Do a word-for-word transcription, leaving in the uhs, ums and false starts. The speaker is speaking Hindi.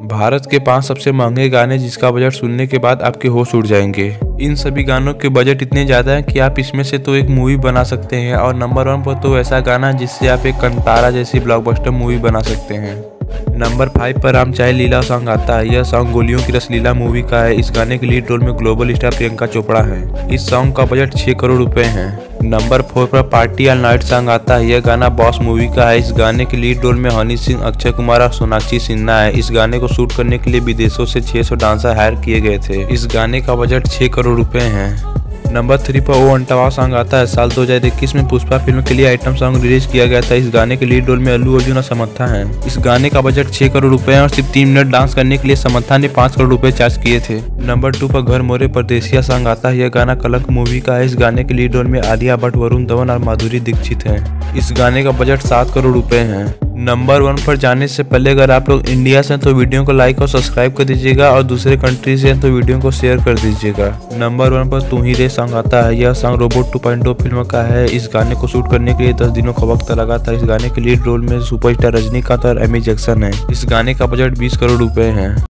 भारत के पांच सबसे महंगे गाने जिसका बजट सुनने के बाद आपके होश उड़ जाएंगे। इन सभी गानों के बजट इतने ज़्यादा हैं कि आप इसमें से तो एक मूवी बना सकते हैं और नंबर वन पर तो ऐसा गाना जिससे आप एक कंतारा जैसी ब्लॉकबस्टर मूवी बना सकते हैं। नंबर फाइव पर राम चाहे लीला सॉन्ग आता है। यह सॉन्ग गोलियों की रसलीला मूवी का है। इस गाने के लीड रोल में ग्लोबल स्टार प्रियंका चोपड़ा है। इस सॉन्ग का बजट छह करोड़ रुपए है। नंबर फोर पर पार्टी ऑल नाइट सॉन्ग आता है। यह गाना बॉस मूवी का है। इस गाने के लीड रोल में हनी सिंह, अक्षय कुमार और सोनाक्षी सिन्हा है। इस गाने को शूट करने के लिए विदेशों से छह सौ डांसर हायर किए गए थे। इस गाने का बजट छह करोड़ रुपए है। नंबर थ्री पर ओ अंटावा सॉन्ग आता है। साल दो हज़ार इक्कीस में पुष्पा फिल्म के लिए आइटम सॉन्ग रिलीज किया गया था। इस गाने के लीड रोल में अल्लू अर्जुन और समंथा हैं। इस गाने का बजट छह करोड़ रुपए है और सिर्फ तीन मिनट डांस करने के लिए समंथा ने पाँच करोड़ रुपए चार्ज किए थे। नंबर टू पर घर मोरे परदेसिया सॉन्ग आता है। यह गाना कलंक मूवी का है। इस गाने के लीड रोल में आलिया भट्ट, वरुण धवन और माधुरी दीक्षित हैं। इस गाने का बजट सात करोड़ रुपए है। नंबर वन पर जाने से पहले अगर आप लोग इंडिया से हैं तो वीडियो को लाइक और सब्सक्राइब कर दीजिएगा और दूसरे कंट्री से हैं तो वीडियो को शेयर कर दीजिएगा। नंबर वन पर तू ही रे सॉन्ग आता है। यह song Robot two point O film का है। इस गाने को शूट करने के लिए दस दिनों का वक्त लगा था। इस गाने के लीड रोल में सुपरस्टार रजनीकांत और एमी जैक्सन है। इस गाने का बजट बीस करोड़ रुपए है।